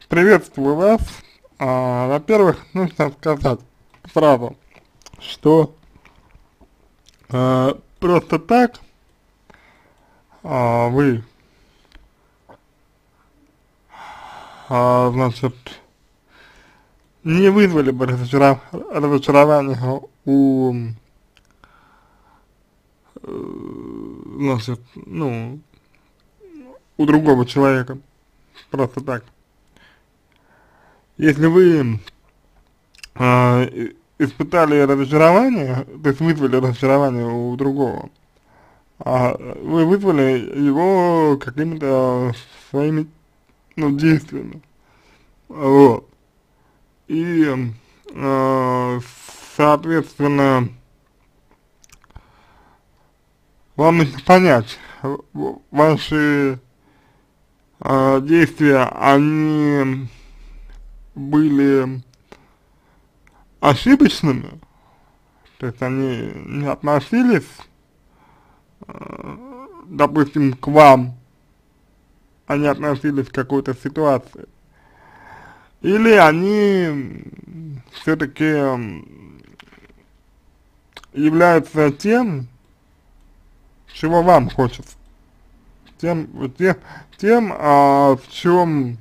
Приветствую вас. Во-первых, нужно сказать сразу, что просто так вы, значит, не вызвали бы разочарование значит, ну, у другого человека. Просто так. Если вы испытали разочарование, то есть вызвали разочарование у другого, вы вызвали его какими-то своими, ну, действиями, вот, и, э, соответственно, вам нужно понять, ваши, действия, они были ошибочными, то есть они не относились, допустим, к вам, они относились к какой-то ситуации, или они все-таки являются тем, чего вам хочется, тем, в чем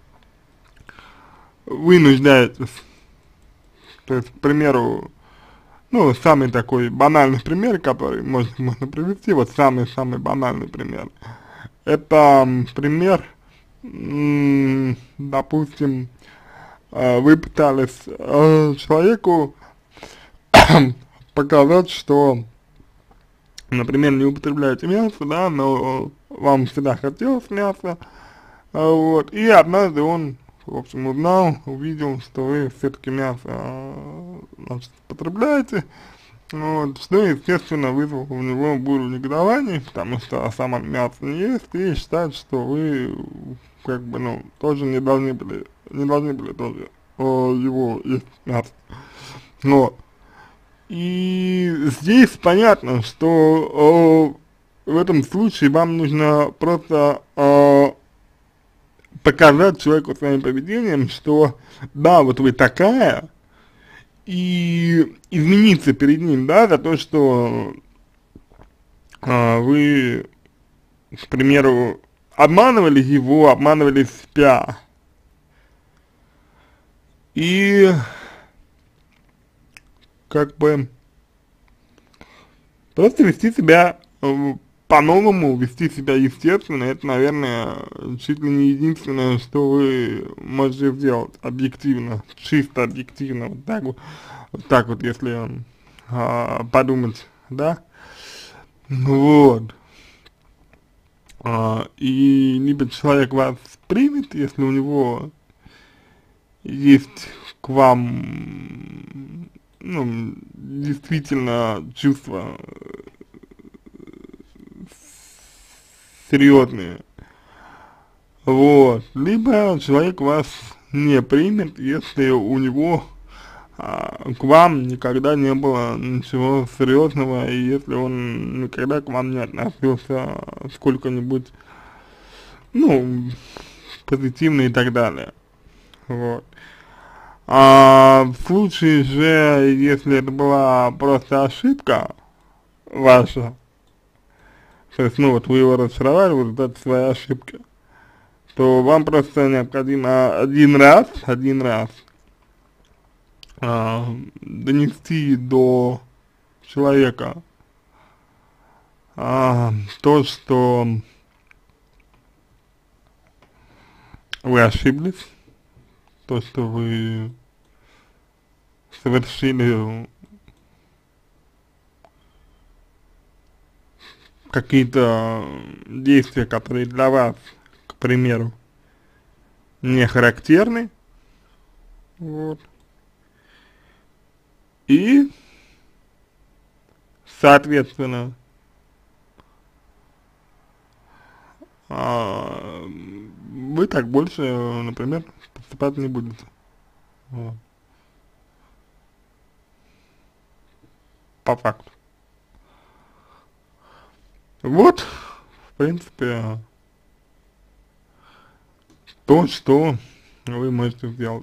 вы нуждаетесь. То есть, к примеру, ну, самый такой банальный пример, который можно привести, вот самый-самый банальный пример. Это пример, допустим, вы пытались человеку показать, что, например, не употребляете мясо, да, но вам всегда хотелось мясо, вот, и однажды он, в общем, узнал, увидел, что вы все-таки мясо, значит, потребляете, вот, что, естественно, вызвало у него бурю негодований, потому что сам он мясо не ест и считает, что вы, как бы, ну, тоже не должны были тоже его есть мясо, вот. И здесь понятно, что в этом случае вам нужно просто показать человеку своим поведением, что да, вот вы такая, и измениться перед ним, да, за то, что вы, к примеру, обманывали его, обманывали себя, и как бы просто вести себя по-новому, вести себя естественно, это, наверное, чуть ли не единственное, что вы можете сделать объективно, чисто объективно, вот так вот, если подумать, да, вот, и либо человек вас примет, если у него есть к вам, ну, действительно чувства серьезные, вот, либо человек вас не примет, если у него к вам никогда не было ничего серьезного, и если он никогда к вам не относился сколько-нибудь, ну, позитивно и так далее, вот. А в случае же, если это была просто ошибка ваша, то есть, ну, вот вы его разочаровали в результате своей ошибки, то вам просто необходимо один раз донести до человека то, что вы ошиблись, то, что вы совершили какие-то действия, которые для вас, к примеру, не характерны, вот, и, соответственно, вы так больше, например, поступать не будете, вот, по факту. Вот, в принципе, то, что вы можете сделать.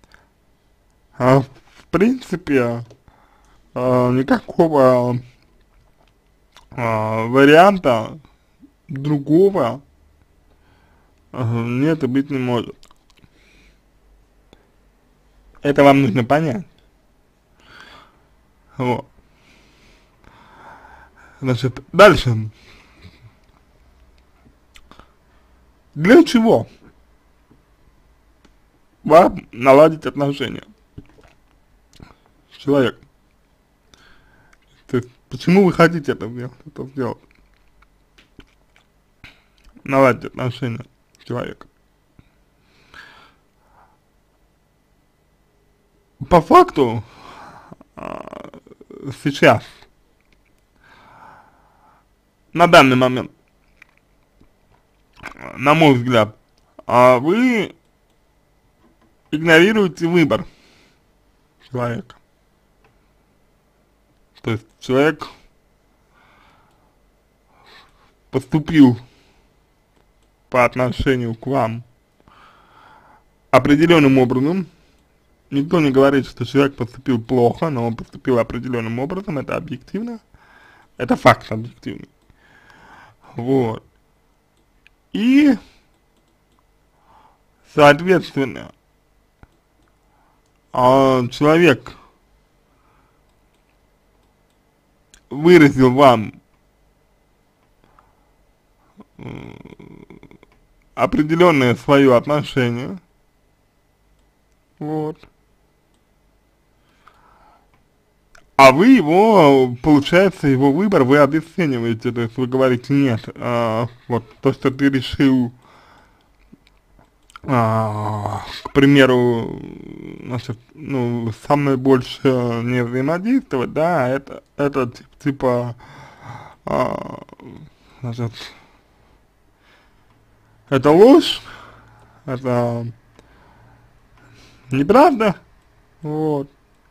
В принципе, никакого варианта другого нет и быть не может. Это вам нужно понять. Вот. Значит, дальше. Для чего вам наладить отношения с человеком? То есть, почему вы хотите это сделать? Наладить отношения с человеком. По факту, сейчас, на данный момент, на мой взгляд, вы игнорируете выбор человека. То есть человек поступил по отношению к вам определенным образом. Никто не говорит, что человек поступил плохо, но он поступил определенным образом, это объективно, это факт объективный. Вот. И, соответственно, человек выразил вам определенное свое отношение, вот, а вы его, получается, его выбор вы обесцениваете, то есть вы говорите, нет, вот то, что ты решил, к примеру, значит, ну, со мной больше не взаимодействовать, да, это типа, значит, это ложь, это неправда, вот.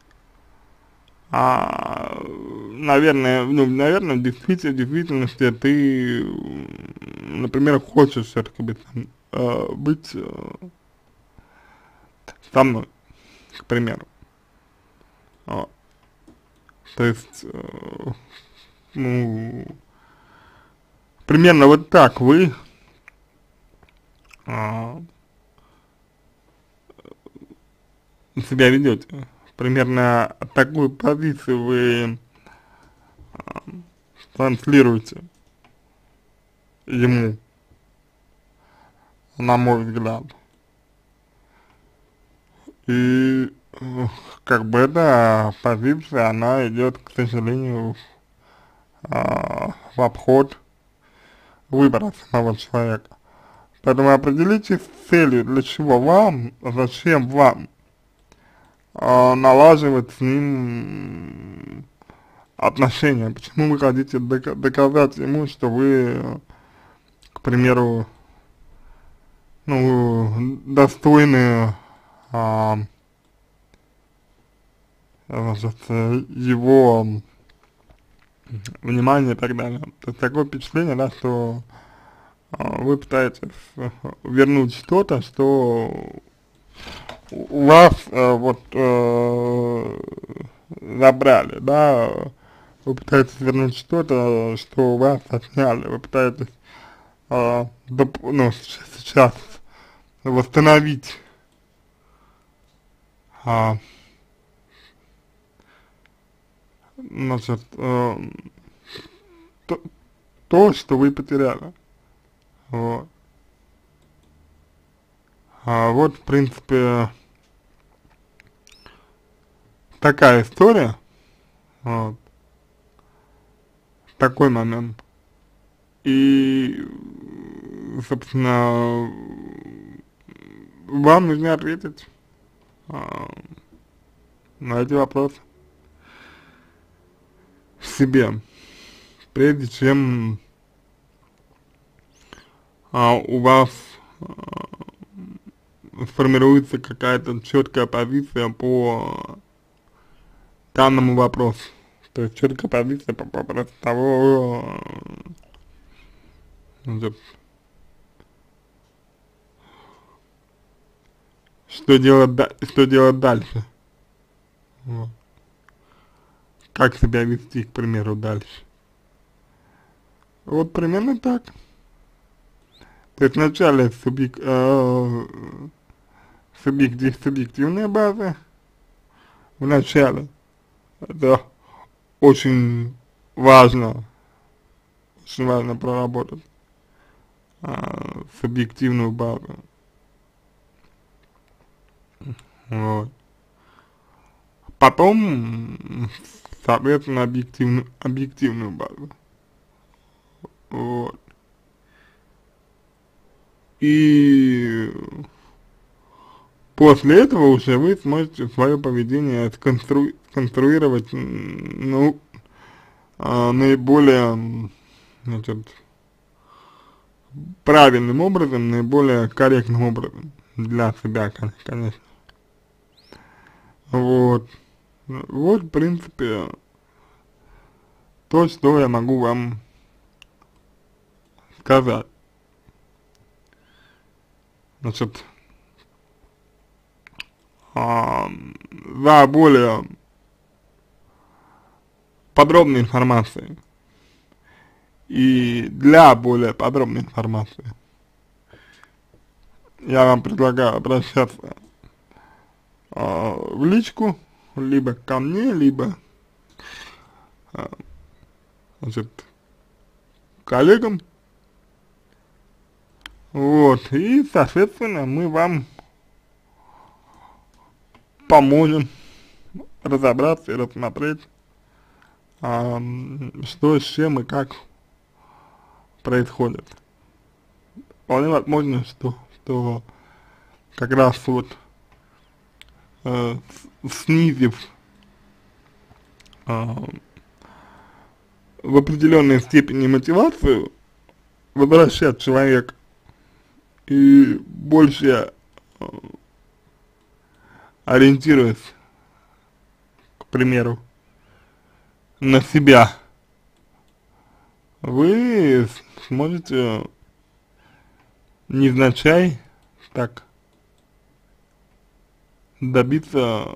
Наверное, в действительности ты, например, хочешь все-таки быть со мной, к примеру. Вот. То есть, ну, примерно вот так вы себя ведете. Примерно такую позицию вы транслируете ему, на мой взгляд. И как бы эта позиция, она идет, к сожалению, в обход выбора самого человека. Поэтому определитесь с целью, для чего вам, зачем вам налаживать с ним отношения, почему вы хотите доказать ему, что вы, к примеру, ну, достойны значит, его внимания и так далее. То есть такое впечатление, да, что вы пытаетесь вернуть что-то, что у вас вот забрали, да, вы пытаетесь вернуть что-то, что у вас отняли, вы пытаетесь, ну, сейчас восстановить значит, то, что вы потеряли, вот. Вот, в принципе, такая история, вот, такой момент. И, собственно, вам нужно ответить на эти вопросы себе, прежде чем у вас сформируется какая-то четкая позиция по данному вопросу. То есть четкая позиция по вопросу того, что делать дальше. Вот. Как себя вести, к примеру, дальше. Вот примерно так. То есть вначале субъективная база, в начале, это очень важно, проработать субъективную базу. Вот. Потом, соответственно, объективную базу. Вот. И после этого уже вы сможете свое поведение сконструировать, ну, наиболее, значит, правильным образом, наиболее корректным образом для себя, конечно. Вот. Вот, в принципе, то, что я могу вам сказать. Значит, за более подробной информацией и для более подробной информации я вам предлагаю обращаться в личку, либо ко мне, либо значит, к коллегам. Вот, и, соответственно, мы вам поможем разобраться и рассмотреть, что с чем и как происходит. Вполне возможно, что как раз вот снизив в определенной степени мотивацию возвращать человека и больше ориентируясь, к примеру, на себя, вы сможете невзначай так добиться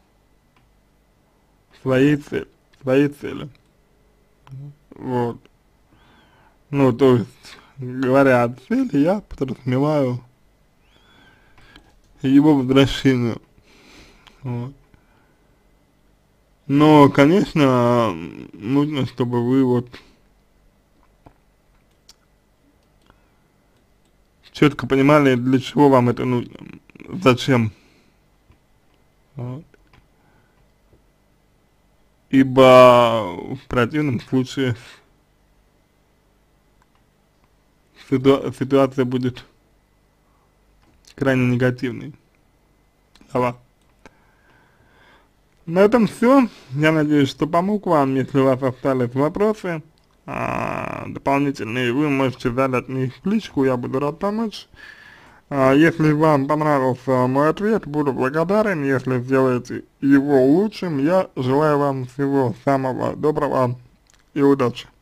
своей цели. Вот. Ну, то есть, говоря о цели, я подразумеваю его возвращение. Вот. Но, конечно, нужно, чтобы вы вот четко понимали, для чего вам это нужно, зачем. Вот. Ибо в противном случае ситуация будет крайне негативной. Давай. На этом все. Я надеюсь, что помог вам. Если у вас остались вопросы дополнительные, вы можете задать мне их в личку, я буду рад помочь. Если вам понравился мой ответ, буду благодарен. Если сделаете его лучшим, я желаю вам всего самого доброго и удачи.